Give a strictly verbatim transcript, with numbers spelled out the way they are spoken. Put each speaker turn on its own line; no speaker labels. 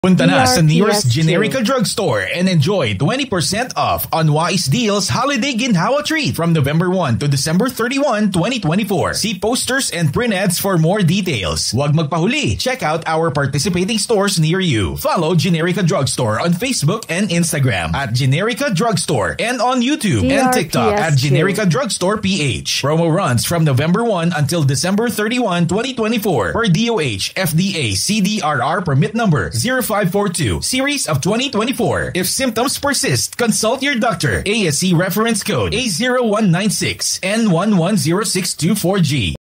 Punta na sa
D R P S
nearest Generika Drugstore and enjoy twenty percent off on Wise Deals Holiday Ginhawa Treat from November first to December thirty-first, twenty twenty-four. See posters and print ads for more details. Huwag magpahuli. Check out our participating stores near you. Follow Generika Drugstore on Facebook and Instagram at Generika Drugstore and on YouTube and TikTok at Generika Drugstore P H. Promo runs from November first until December thirty-first, twenty twenty-four per D O H F D A C D R R permit number zero five four two series of twenty twenty-four. If symptoms persist, consult your doctor. A S C reference code A zero one nine six N one one zero six two four G.